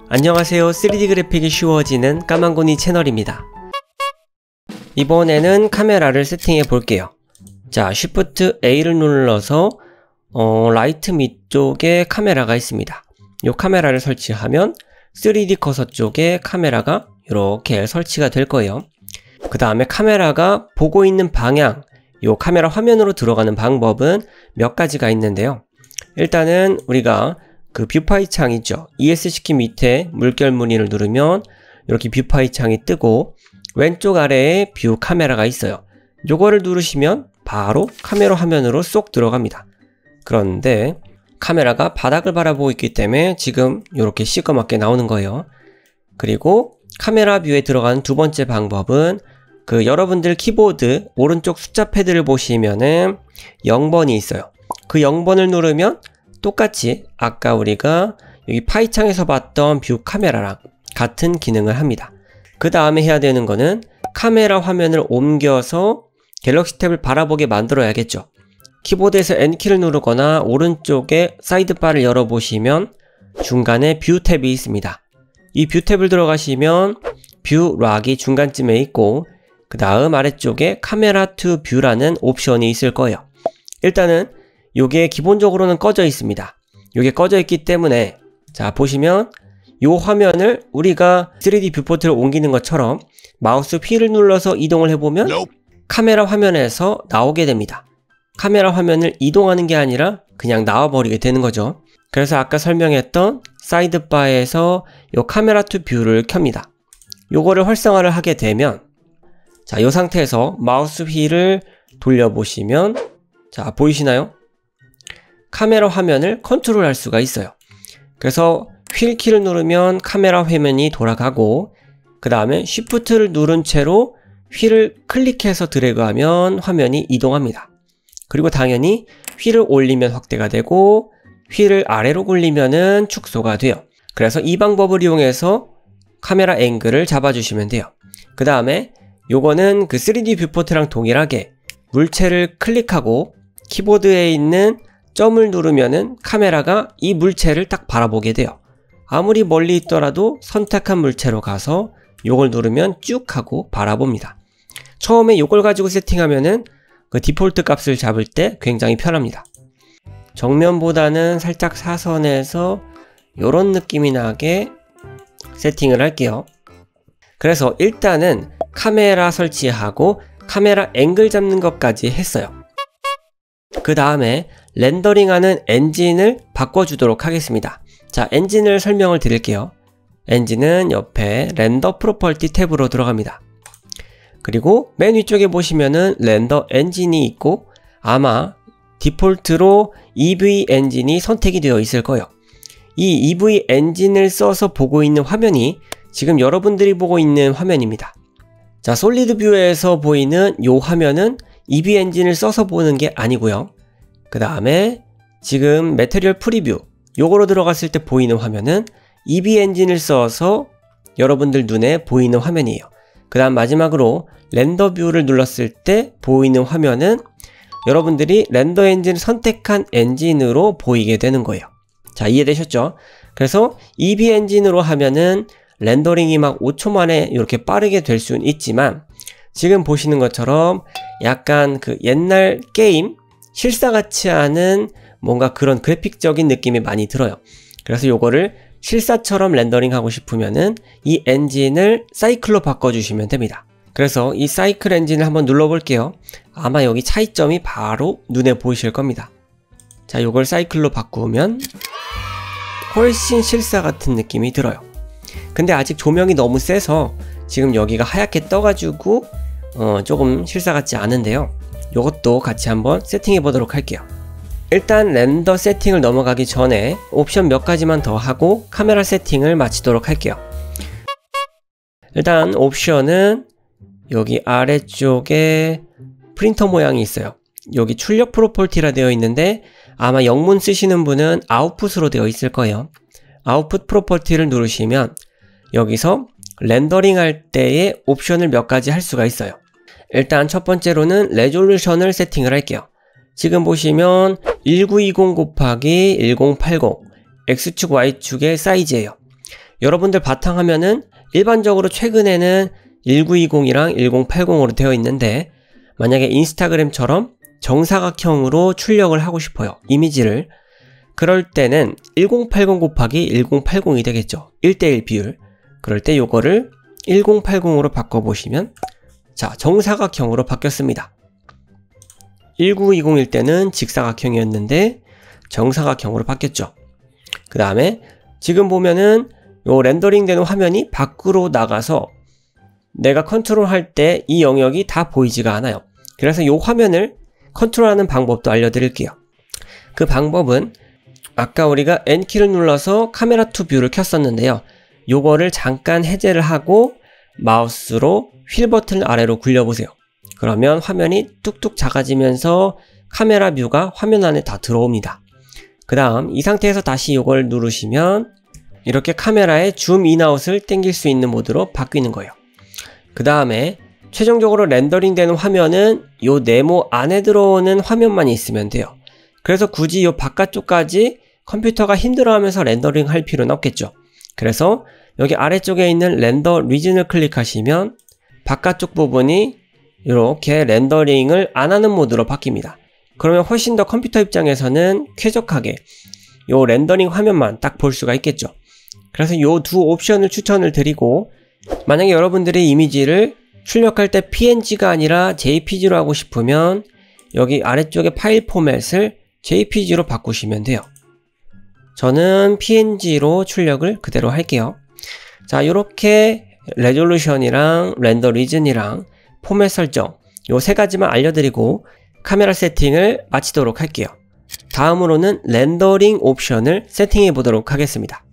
안녕하세요. 3D 그래픽이 쉬워지는 까만고니 채널입니다. 이번에는 카메라를 세팅해 볼게요. 자, Shift A를 눌러서 라이트 밑쪽에 카메라가 있습니다. 이 카메라를 설치하면 3D 커서 쪽에 카메라가 이렇게 설치가 될 거예요. 그 다음에 카메라가 보고 있는 방향, 이 카메라 화면으로 들어가는 방법은 몇 가지가 있는데요. 일단은 우리가 그 뷰파이 창 있죠. ESC 키 밑에 물결 무늬를 누르면 이렇게 뷰파이 창이 뜨고 왼쪽 아래에 뷰 카메라가 있어요. 요거를 누르시면 바로 카메라 화면으로 쏙 들어갑니다. 그런데 카메라가 바닥을 바라보고 있기 때문에 지금 이렇게 시커멓게 나오는 거예요. 그리고 카메라 뷰에 들어가는 두 번째 방법은 여러분들 키보드 오른쪽 숫자 패드를 보시면은 0번이 있어요. 그 0번을 누르면 똑같이 아까 우리가 여기 파이 창에서 봤던 뷰 카메라랑 같은 기능을 합니다. 그 다음에 해야 되는 거는 카메라 화면을 옮겨서 갤럭시 탭을 바라보게 만들어야겠죠. 키보드에서 N키를 누르거나 오른쪽에 사이드바를 열어보시면 중간에 뷰 탭이 있습니다. 이 뷰 탭을 들어가시면 뷰 락이 중간쯤에 있고 그 다음 아래쪽에 카메라 투 뷰라는 옵션이 있을 거예요. 일단은 요게 기본적으로는 꺼져 있습니다. 요게 꺼져 있기 때문에 자 보시면 요 화면을 우리가 3D 뷰포트를 옮기는 것처럼 마우스 휠을 눌러서 이동을 해보면 카메라 화면에서 나오게 됩니다. 카메라 화면을 이동하는 게 아니라 그냥 나와버리게 되는 거죠. 그래서 아까 설명했던 사이드바에서 요 카메라 투 뷰를 켭니다. 요거를 활성화를 하게 되면 자, 요 상태에서 마우스 휠을 돌려보시면 자, 보이시나요? 카메라 화면을 컨트롤할 수가 있어요. 그래서 휠 키를 누르면 카메라 화면이 돌아가고 그 다음에 Shift를 누른 채로 휠을 클릭해서 드래그하면 화면이 이동합니다. 그리고 당연히 휠을 올리면 확대가 되고 휠을 아래로 굴리면은 축소가 돼요. 그래서 이 방법을 이용해서 카메라 앵글을 잡아주시면 돼요. 그 다음에 요거는 3D 뷰포트랑 동일하게 물체를 클릭하고 키보드에 있는 점을 누르면은 카메라가 이 물체를 딱 바라보게 돼요. 아무리 멀리 있더라도 선택한 물체로 가서 요걸 누르면 쭉 하고 바라봅니다. 처음에 요걸 가지고 세팅하면은 디폴트 값을 잡을 때 굉장히 편합니다. 정면보다는 살짝 사선에서 요런 느낌이 나게 세팅을 할게요. 그래서 일단은 카메라 설치하고 카메라 앵글 잡는 것까지 했어요. 그 다음에 렌더링하는 엔진을 바꿔주도록 하겠습니다. 자, 엔진을 설명을 드릴게요. 엔진은 옆에 렌더 프로퍼티 탭으로 들어갑니다. 그리고 맨 위쪽에 보시면은 렌더 엔진이 있고 아마 디폴트로 EV 엔진이 선택이 되어 있을 거예요. 이 EV 엔진을 써서 보고 있는 화면이 지금 여러분들이 보고 있는 화면입니다. 자, 솔리드 뷰에서 보이는 이 화면은 EV 엔진을 써서 보는 게 아니고요. 그 다음에 지금 매트리얼 프리뷰 요거로 들어갔을 때 보이는 화면은 EV 엔진을 써서 여러분들 눈에 보이는 화면이에요. 그 다음 마지막으로 렌더 뷰를 눌렀을 때 보이는 화면은 여러분들이 렌더 엔진을 선택한 엔진으로 보이게 되는 거예요. 자, 이해되셨죠? 그래서 EV 엔진으로 하면은 렌더링이 막 5초 만에 이렇게 빠르게 될 수는 있지만 지금 보시는 것처럼 약간 옛날 게임 실사 같지 않은 뭔가 그런 그래픽적인 느낌이 많이 들어요. 그래서 요거를 실사처럼 렌더링 하고 싶으면은 이 엔진을 사이클로 바꿔주시면 됩니다. 그래서 이 사이클 엔진을 한번 눌러볼게요. 아마 여기 차이점이 바로 눈에 보이실 겁니다. 자, 요걸 사이클로 바꾸면 훨씬 실사 같은 느낌이 들어요. 근데 아직 조명이 너무 세서 지금 여기가 하얗게 떠가지고 조금 실사 같지 않은데요. 요것도 같이 한번 세팅해 보도록 할게요. 일단 렌더 세팅을 넘어가기 전에 옵션 몇 가지만 더 하고 카메라 세팅을 마치도록 할게요. 일단 옵션은 여기 아래쪽에 프린터 모양이 있어요. 여기 출력 프로퍼티라 되어 있는데 아마 영문 쓰시는 분은 아웃풋으로 되어 있을 거예요. 아웃풋 프로퍼티를 누르시면 여기서 렌더링 할 때의 옵션을 몇 가지 할 수가 있어요. 일단 첫 번째로는 레졸루션을 세팅을 할게요. 지금 보시면 1920 곱하기 1080 X축 Y축의 사이즈예요. 여러분들 바탕화면은 일반적으로 최근에는 1920이랑 1080으로 되어 있는데, 만약에 인스타그램처럼 정사각형으로 출력을 하고 싶어요, 이미지를. 그럴 때는 1080 곱하기 1080이 되겠죠. 1:1 비율. 그럴 때 요거를 1080으로 바꿔보시면, 자, 정사각형으로 바뀌었습니다. 1920일 때는 직사각형이었는데 정사각형으로 바뀌었죠. 그 다음에 지금 보면은 요 렌더링 되는 화면이 밖으로 나가서 내가 컨트롤할 때 이 영역이 다 보이지가 않아요. 그래서 요 화면을 컨트롤하는 방법도 알려드릴게요. 그 방법은 아까 우리가 N키를 눌러서 카메라 투 뷰를 켰었는데요. 요거를 잠깐 해제를 하고 마우스로 휠 버튼을 아래로 굴려보세요. 그러면 화면이 뚝뚝 작아지면서 카메라 뷰가 화면 안에 다 들어옵니다. 그 다음 이 상태에서 다시 이걸 누르시면 이렇게 카메라의 줌 인아웃을 당길 수 있는 모드로 바뀌는 거예요. 그 다음에 최종적으로 렌더링 되는 화면은 이 네모 안에 들어오는 화면만 있으면 돼요. 그래서 굳이 이 바깥쪽까지 컴퓨터가 힘들어하면서 렌더링 할 필요는 없겠죠. 그래서 여기 아래쪽에 있는 렌더 리즌을 클릭하시면 바깥쪽 부분이 이렇게 렌더링을 안 하는 모드로 바뀝니다. 그러면 훨씬 더 컴퓨터 입장에서는 쾌적하게 이 렌더링 화면만 딱 볼 수가 있겠죠. 그래서 이 두 옵션을 추천을 드리고, 만약에 여러분들이 이미지를 출력할 때 PNG가 아니라 JPG로 하고 싶으면 여기 아래쪽에 파일 포맷을 JPG로 바꾸시면 돼요. 저는 PNG로 출력을 그대로 할게요. 자, 이렇게 레졸루션이랑 렌더 리즌이랑 포맷 설정 요 세 가지만 알려드리고 카메라 세팅을 마치도록 할게요. 다음으로는 렌더링 옵션을 세팅해 보도록 하겠습니다.